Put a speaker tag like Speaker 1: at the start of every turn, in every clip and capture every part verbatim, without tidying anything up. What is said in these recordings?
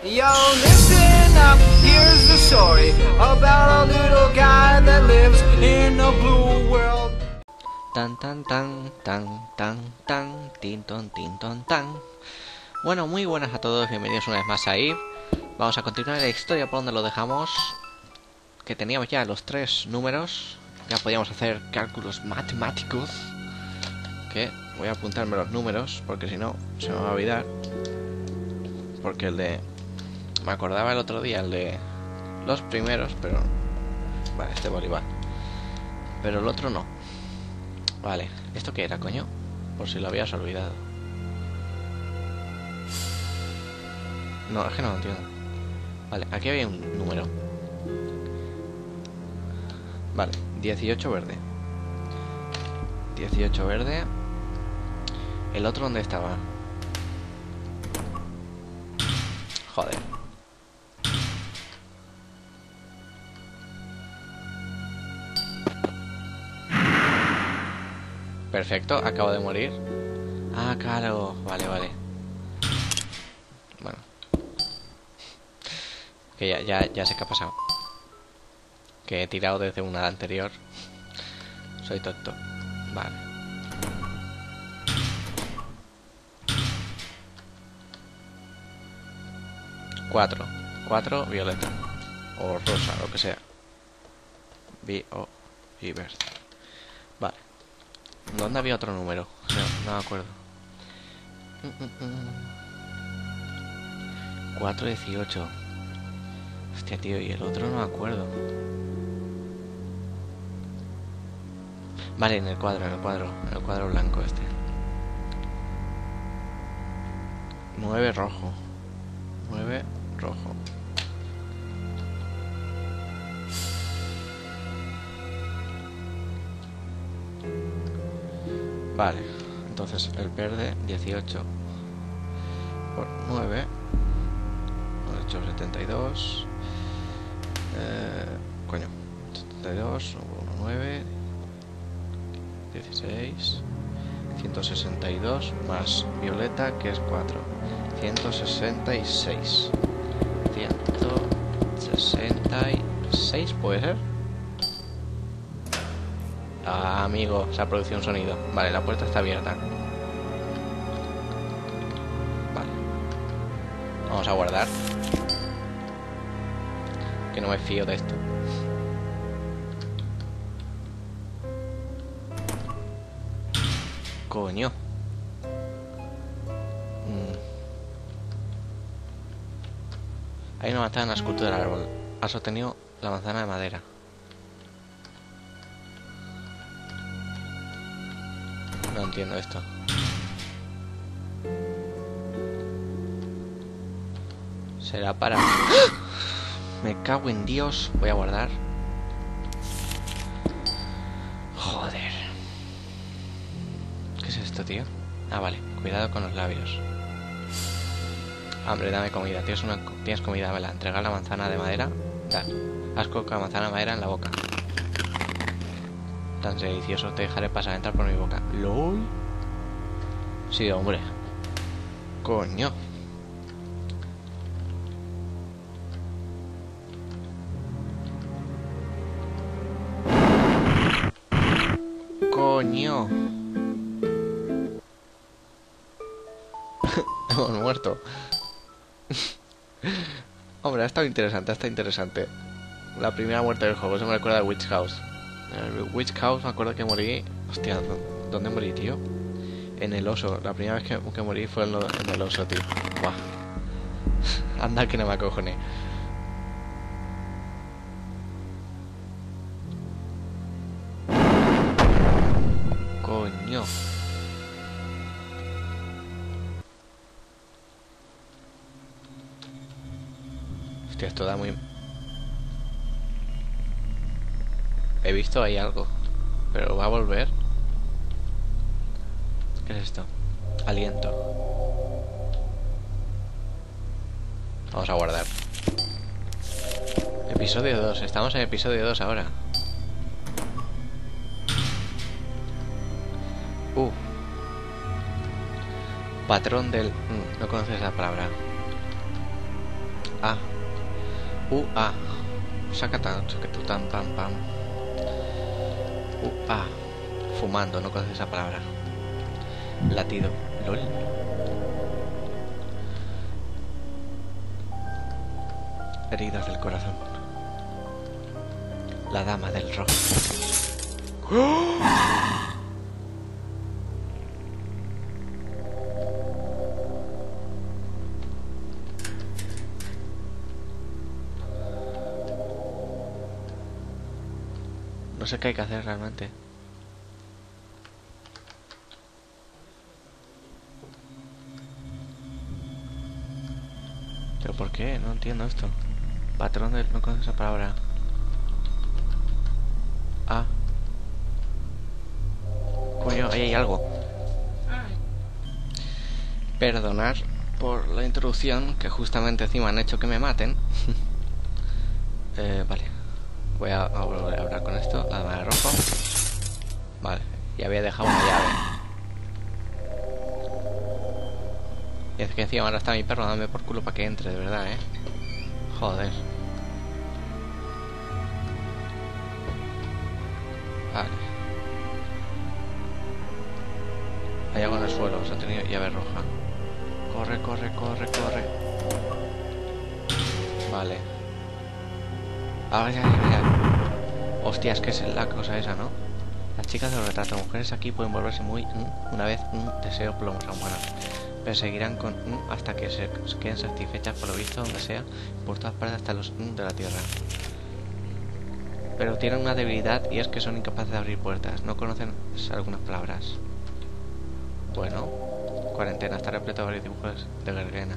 Speaker 1: Yo, listen up, here's the story about a little guy that lives in a blue world.
Speaker 2: Tan tan tan tan tan tan tin ton tin ton tan. Bueno, muy buenas a todos, bienvenidos una vez más a Eve. Vamos a continuar la historia por donde lo dejamos. Que teníamos ya los tres números. Ya podíamos hacer cálculos matemáticos. Que voy a apuntarme los números, porque si no se me va a olvidar. Porque el de... Me acordaba el otro día el de los primeros, pero... Vale, este Bolívar. Pero el otro no. Vale, ¿esto qué era, coño? Por si lo habías olvidado. No, es que no lo entiendo. Vale, aquí había un número. Vale, dieciocho verde. dieciocho verde. ¿El otro dónde estaba? Joder. Perfecto, acabo de morir. Ah, claro, vale, vale. Bueno. Que ya, ya, ya sé qué ha pasado. Que he tirado desde una anterior. Soy tonto. Vale. Cuatro. Cuatro, violeta. O rosa, lo que sea. Vi o y verde. Vale. ¿Dónde había otro número? No, no me acuerdo. cuatro dieciocho. Hostia, tío, y el otro no me acuerdo. Vale, en el cuadro, en el cuadro. En el cuadro blanco este. nueve rojo. nueve rojo. Vale, entonces el verde dieciocho por nueve, ocho, setenta y dos. Eh, coño, setenta y dos, nueve, dieciséis, ciento sesenta y dos más violeta, que es cuatro, ciento sesenta y seis. ciento sesenta y seis, ¿puede ser? Ah, amigo, se ha producido un sonido. Vale, la puerta está abierta. Vale. Vamos a guardar. Que no me fío de esto. Coño. Mm. Hay una manzana en la escultura del árbol. Ha sostenido la manzana de madera. No entiendo esto. Será para... Me cago en Dios. Voy a guardar. Joder. ¿Qué es esto, tío? Ah, vale. Cuidado con los labios. Hombre, dame comida. ¿Tienes, una... ¿Tienes comida? Dámela. Entregar la manzana de madera. Dale. Haz con la manzana de madera en la boca. Tan delicioso, te dejaré pasar, entrar por mi boca. ¿Lol? Sí, hombre. Coño. Coño. Hemos muerto. Hombre, ha estado interesante, ha estado interesante. La primera muerte del juego, se me recuerda a Witch House. En el Witch House me acuerdo que morí... Hostia, ¿dónde morí, tío? En el oso. La primera vez que, que morí fue en, lo, en el oso, tío. Buah. Anda que no me acojoné. Coño. Hostia, esto da muy... He visto ahí algo. Pero va a volver. ¿Qué es esto? Aliento. Vamos a guardar. Episodio dos. Estamos en episodio dos ahora. Uh. Patrón del... Mm, no conoces la palabra. A. U, A. Sacatan, sacatutan, pam, pam. U, A. Fumando, no conoces esa palabra. Latido. LOL. Heridas del corazón. La dama del rock. ¡Oh! No sé qué hay que hacer realmente. ¿Pero por qué? No entiendo esto. Patrón del... no conozco esa palabra. Ah. Coño, ahí hay algo. Perdonar por la introducción, que justamente encima han hecho que me maten. eh, vale. Voy a, a volver a hablar con esto. La dama de rojo. Vale. Y había dejado una llave. Y es que encima ahora está mi perro dándome por culo para que entre, de verdad, eh. Joder. Vale. Hay algo en el suelo. Se ha tenido llave roja. Corre, corre, corre, corre. Vale. Ah, ya, ya, ya. Hostias, que es la cosa esa, ¿no? Las chicas de los retratos mujeres aquí pueden volverse muy mm, una vez un mm, deseo por los humanos. Perseguirán con mm, hasta que se queden satisfechas por lo visto donde sea, por todas partes hasta los mm, de la tierra. Pero tienen una debilidad y es que son incapaces de abrir puertas. No conocen algunas palabras. Bueno, cuarentena está repleto de varios dibujos de Gergena.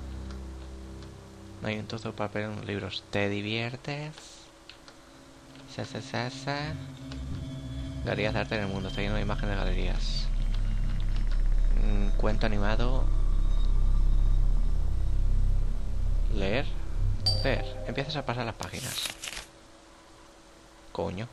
Speaker 2: No hay un trozo de papel en los libros. ¿Te diviertes? Se, se, se, se. Galerías de arte en el mundo. Está lleno de imágenes de galerías. Mm, cuento animado. Leer. Leer. Empiezas a pasar las páginas. Coño.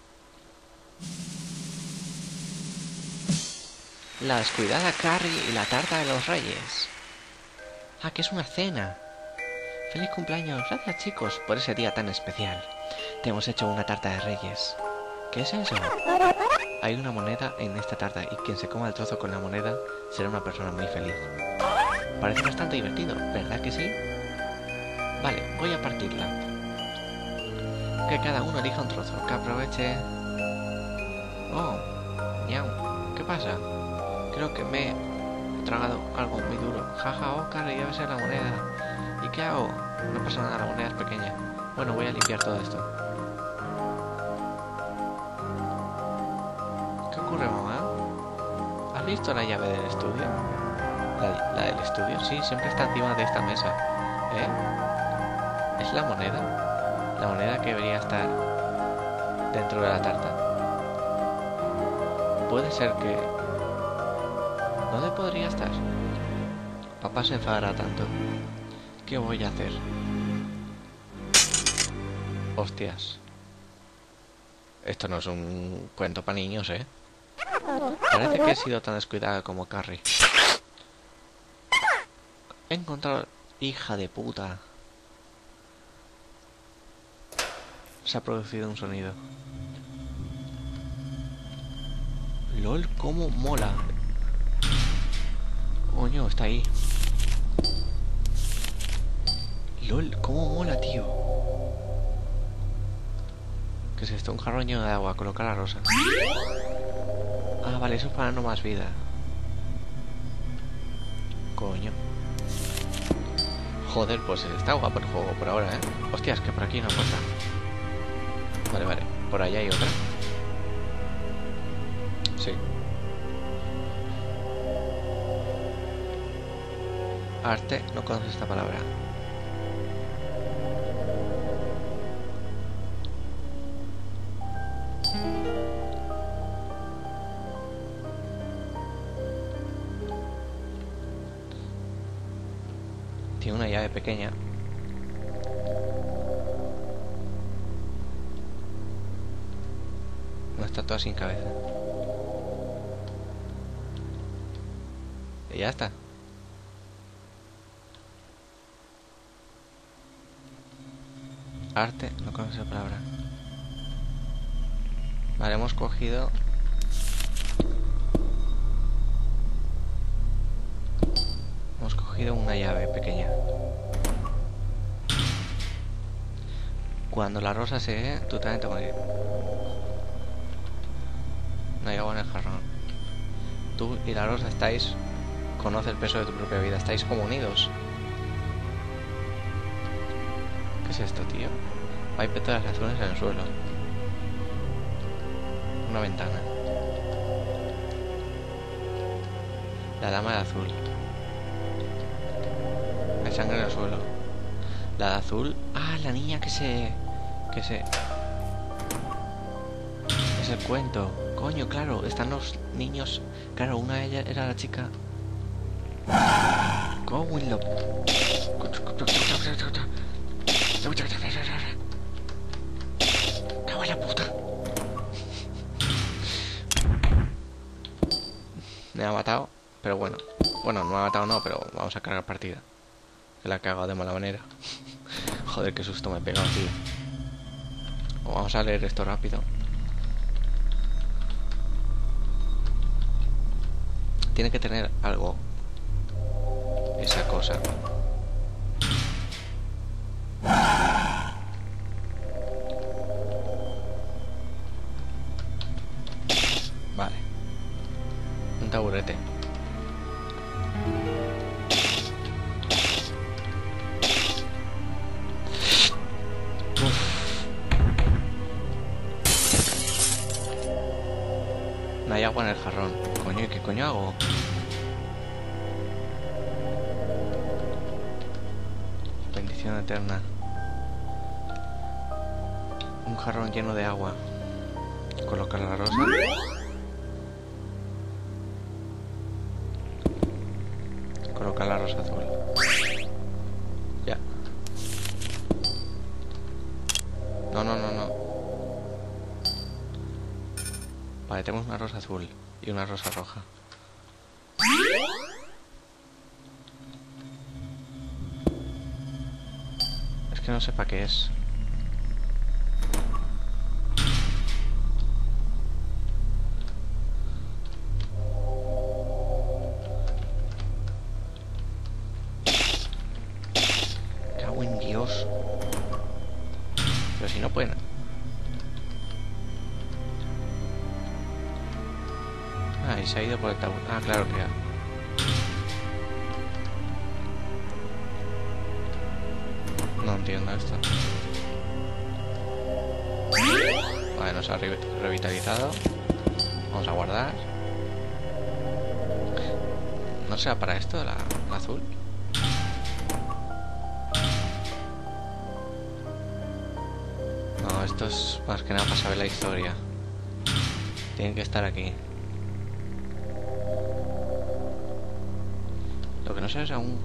Speaker 2: La descuidada Carrie y la tarta de los reyes. Ah, que es una cena. ¡Feliz cumpleaños! Gracias, chicos, por ese día tan especial. Te hemos hecho una tarta de reyes. ¿Qué es eso? Hay una moneda en esta tarta y quien se coma el trozo con la moneda será una persona muy feliz. Parece bastante divertido, ¿verdad que sí? Vale, voy a partirla. Que cada uno elija un trozo, que aproveche... Oh, ñau, ¿qué pasa? Creo que me he tragado algo muy duro. Jaja, oh, Carrie, debe ser la moneda. ¿Y qué hago? No pasa nada, la moneda es pequeña. Bueno, voy a limpiar todo esto. ¿Qué ocurre, mamá? ¿Has visto la llave del estudio? ¿La, la del estudio? Sí, siempre está encima de esta mesa. ¿Eh? ¿Es la moneda? La moneda que debería estar dentro de la tarta. Puede ser que... ¿Dónde podría estar? Papá se enfadará tanto. ¿Qué voy a hacer? Hostias. Esto no es un cuento para niños, ¿eh? Parece que he sido tan descuidada como Carrie. He encontrado... Hija de puta. Se ha producido un sonido. LOL, cómo mola. Coño, está ahí. LOL, cómo mola, tío. ¿Qué es esto? Un jarrón lleno de agua. Colocar la rosa. Ah, vale, eso es para no más vida. Coño. Joder, pues está guapo el juego por ahora, ¿eh? Hostias, que por aquí no pasa. Vale, vale. Por allá hay otra. Sí. Arte, no conoces esta palabra. Tiene una llave pequeña. Una estatua sin cabeza. Y ya está. Arte, no conozco esa palabra. Vale, hemos cogido... Hemos cogido una llave pequeña. Cuando la rosa se ve, tú también te morirás. No hay agua en el jarrón. Tú y la rosa estáis... Conoce el peso de tu propia vida. Estáis como unidos. ¿Qué es esto, tío? Hay pétalas azules en el suelo. Una ventana. La dama de azul. Hay sangre en el suelo. La de azul. Ah, la niña que se... Que se... Es el cuento. Coño, claro. Están los niños. Claro, una de ellas era la chica. Go in lo... ¡Cago en la puta! Me ha matado, pero bueno. Bueno, no me ha matado no, pero vamos a cargar partida. Se la he cagado de mala manera. Joder, qué susto me he pegado, tío. Vamos a leer esto rápido. Tiene que tener algo. Esa cosa. Vale. Un taburete. No hay agua en el jarrón. Coño, ¿y qué coño hago? Bendición eterna. Un jarrón lleno de agua. Colocar la rosa. Colocar la rosa azul. Ya. No, no, no, no. Vale, tenemos una rosa azul y una rosa roja. Es que no sé para qué es. Cago en Dios. Pero si no pueden... Ah, y se ha ido por el tabú. Ah, claro que ya. No entiendo esto. Vale, nos ha re revitalizado. Vamos a guardar. ¿No será para esto la, la azul? No, esto es más que nada para saber la historia. Tienen que estar aquí. Lo que no sé es aún...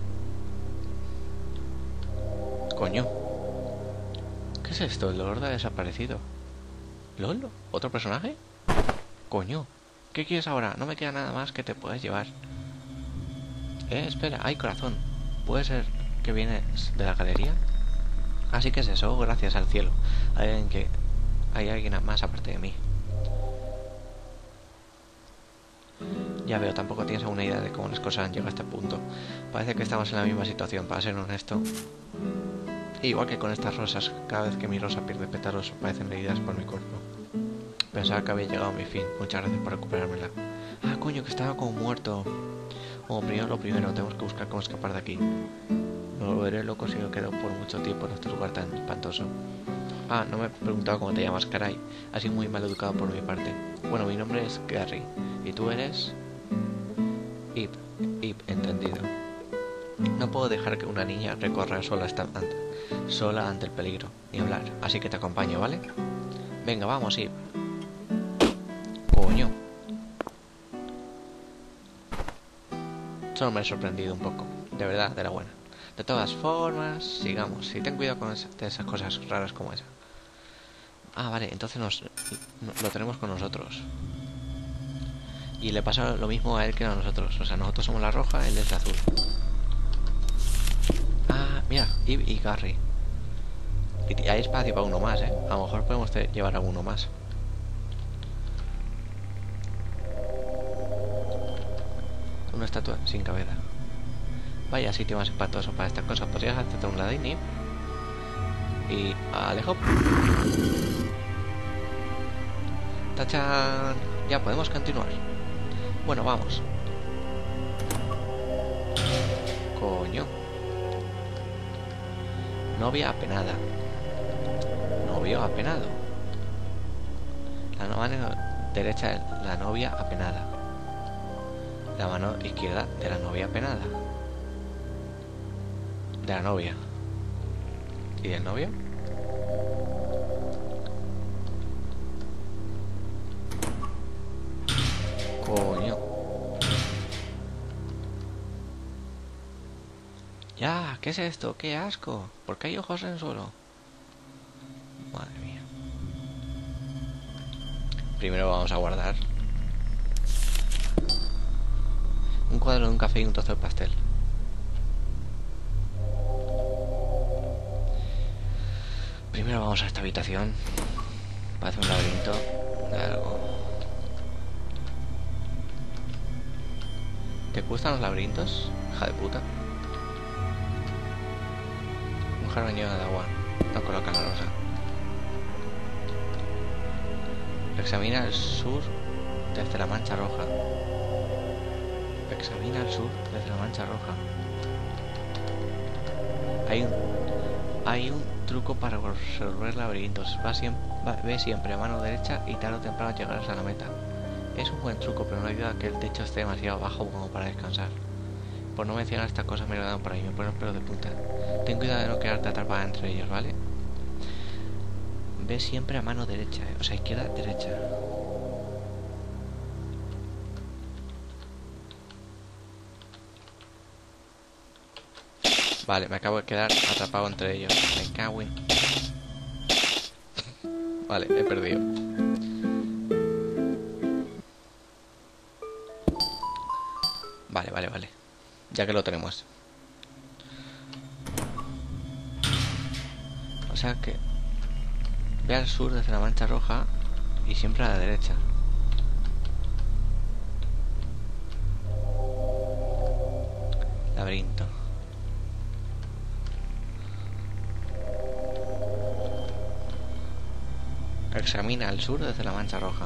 Speaker 2: Coño. ¿Qué es esto? El dolor ha desaparecido. ¿Lolo? ¿Otro personaje? Coño. ¿Qué quieres ahora? No me queda nada más que te puedes llevar. Eh, espera. Hay corazón. ¿Puede ser que vienes de la galería? Así que es eso. Gracias al cielo. Hay alguien que... Hay alguien más aparte de mí. Ya veo, tampoco tienes alguna idea de cómo las cosas han llegado a este punto. Parece que estamos en la misma situación, para ser honesto. Igual que con estas rosas, cada vez que mi rosa pierde pétalos, parecen heridas por mi cuerpo. Pensaba que había llegado a mi fin. Muchas gracias por recuperármela. Ah, coño, que estaba como muerto. Como primero lo primero, tenemos que buscar cómo escapar de aquí. Me volveré loco si me quedo por mucho tiempo en este lugar tan espantoso. Ah, no me he preguntado cómo te llamas, caray. Así muy mal educado por mi parte. Bueno, mi nombre es Gary. ¿Y tú eres...? Ip, Ip, entendido. No puedo dejar que una niña recorra sola, esta, ante, sola ante el peligro, ni hablar, así que te acompaño, ¿vale? Venga, vamos, Ip. Coño. Solo me he sorprendido un poco, de verdad, de la buena. De todas formas, sigamos. Y ten cuidado con esa, de esas cosas raras como esa. Ah, vale, entonces nos, no, lo tenemos con nosotros. Y le pasa lo mismo a él que a nosotros. O sea, nosotros somos la roja, él es la azul. Ah, mira, Eve y Gary. Y hay espacio para uno más, ¿eh? A lo mejor podemos llevar a uno más. Una estatua sin cabeza. Vaya sitio más espantoso para estas cosas. Podrías hacerte un ladini. Y alejo. ¡Tachán! Ya podemos continuar. Bueno, vamos. Coño. Novia apenada. Novio apenado. La mano derecha de la novia apenada. La mano izquierda de la novia apenada. De la novia. ¿Y del novio? Coño. Ya, ¿qué es esto? ¡Qué asco! ¿Por qué hay ojos en el suelo? Madre mía. Primero vamos a guardar un cuadro de un café y un trozo de pastel. Primero vamos a esta habitación. Parece un laberinto de algo. ¿Te gustan los laberintos, hija de puta? Un jarrón lleno de agua. No coloca la rosa. Examina el sur desde la mancha roja. Examina el sur desde la mancha roja. Hay un, hay un truco para resolver laberintos. Va siempre, va, ve siempre a mano derecha y tarde o temprano llegarás a la meta. Es un buen truco, pero no ayuda a que el techo esté demasiado bajo como para descansar. Por no mencionar estas cosas me lo dan por ahí, me ponen pelos de punta. Ten cuidado de no quedarte atrapada entre ellos, ¿vale? Ve siempre a mano derecha, ¿eh? O sea, izquierda, derecha. Vale, me acabo de quedar atrapado entre ellos. Me cago en... Vale, he perdido. Vale, vale, vale. Ya que lo tenemos. O sea que... Ve al sur desde la mancha roja y siempre a la derecha. Laberinto. Examina al sur desde la mancha roja.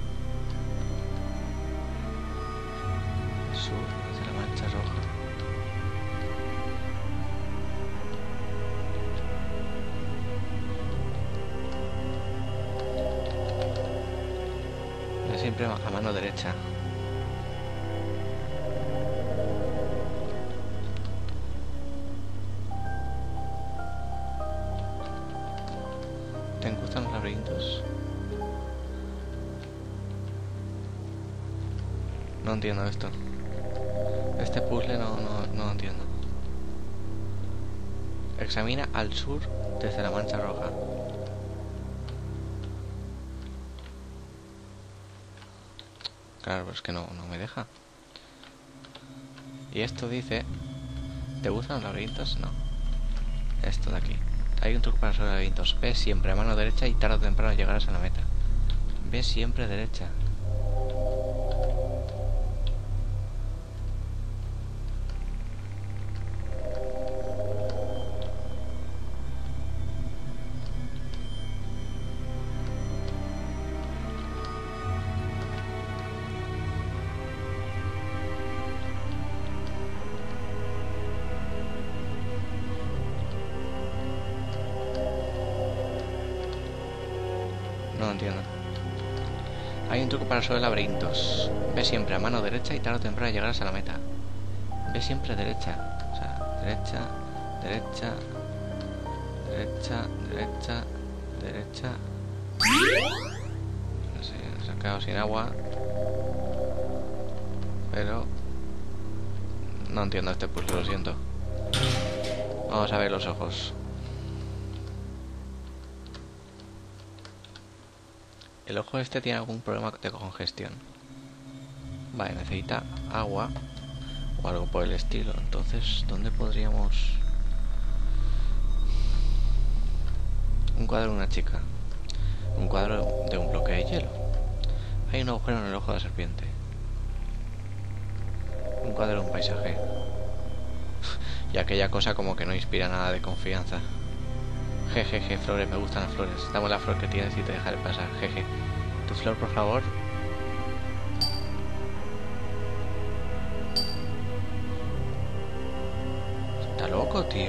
Speaker 2: Sur desde la mancha roja. Ve siempre a mano derecha. ¿Te gustan los laberintos? No entiendo esto. Este puzzle no, no, no lo entiendo. Examina al sur desde la mancha roja. Claro, pero es que no, no me deja. Y esto dice... ¿Te gustan los laberintos? No. Esto de aquí. Hay un truco para resolver laberintos. Ve siempre a mano derecha y tarde o temprano llegarás a la meta. Ve siempre derecha. No entiendo. Hay un truco para resolver laberintos. Ve siempre a mano derecha y tarde o temprano llegarás a la meta. Ve siempre derecha. O sea, derecha, derecha, derecha, derecha, derecha. No sé, se ha quedado sin agua. Pero... no entiendo este puzzle, lo siento. Vamos a ver los ojos. El ojo este tiene algún problema de congestión. Vale, necesita agua o algo por el estilo. Entonces, ¿dónde podríamos...? Un cuadro de una chica. Un cuadro de un bloque de hielo. Hay un agujero en el ojo de la serpiente. Un cuadro de un paisaje. Y aquella cosa como que no inspira nada de confianza. Jejeje, flores, me gustan las flores. Dame la flor que tienes y te dejaré pasar. Jeje. Tu flor, por favor. Está loco, tío.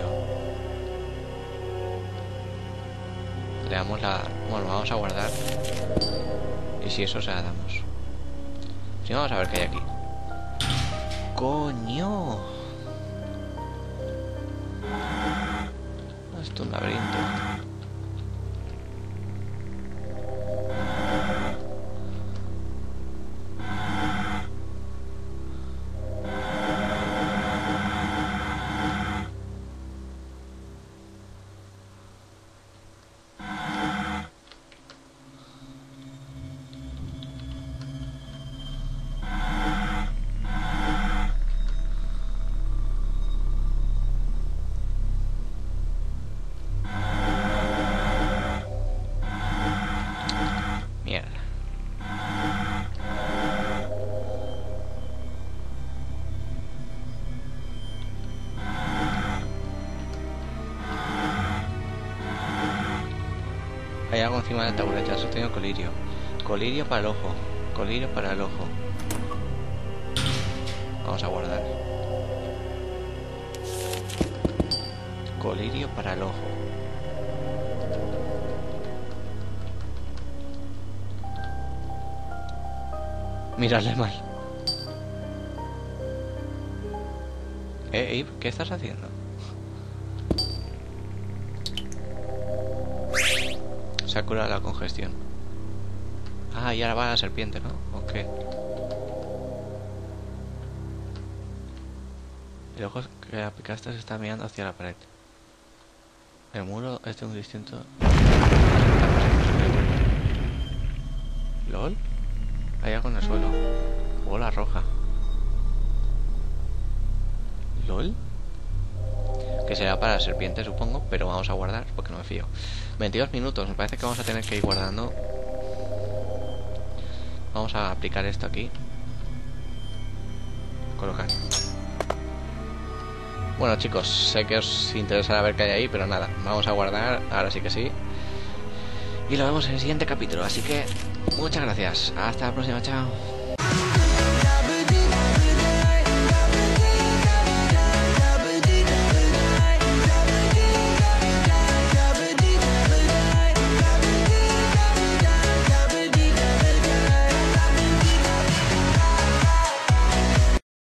Speaker 2: Le damos la... Bueno, vamos a guardar. Y si eso se la damos. Si no, vamos a ver qué hay aquí. ¡Coño! Esto es un laberinto. Hay algo encima del taburete, ha sostenido colirio. Colirio para el ojo. Colirio para el ojo. Vamos a guardar. Colirio para el ojo. Miradle mal. Eh, Eve, ¿qué estás haciendo? Se ha curado la congestión. Ah, y ahora va la serpiente, ¿no? Ok. El ojo que aplicaste se está mirando hacia la pared. El muro es de un distinto... ¿Lol? Hay algo en el suelo. Bola roja. ¿Lol? Que será para la serpiente, supongo, pero vamos a guardar porque no me fío. veintidós minutos, me parece que vamos a tener que ir guardando. Vamos a aplicar esto aquí. Colocar. Bueno, chicos, sé que os interesará ver qué hay ahí, pero nada, vamos a guardar, ahora sí que sí. Y lo vemos en el siguiente capítulo, así que muchas gracias. Hasta la próxima, chao.